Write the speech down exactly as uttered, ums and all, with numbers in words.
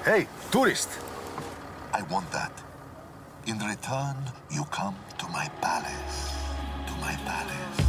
Hey, tourist! I want that. In return, you come to my palace. To my palace.